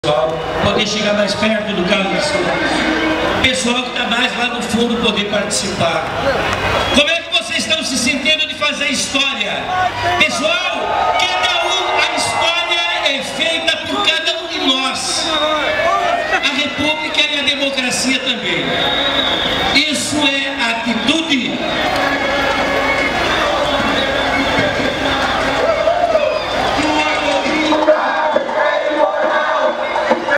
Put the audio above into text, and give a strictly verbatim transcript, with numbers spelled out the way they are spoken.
Poder chegar mais perto do Carlos, pessoal que está mais lá no fundo poder participar. Como é que vocês estão se sentindo de fazer história? Pessoal, cada um, a história é feita por cada um de nós. A República e a democracia também.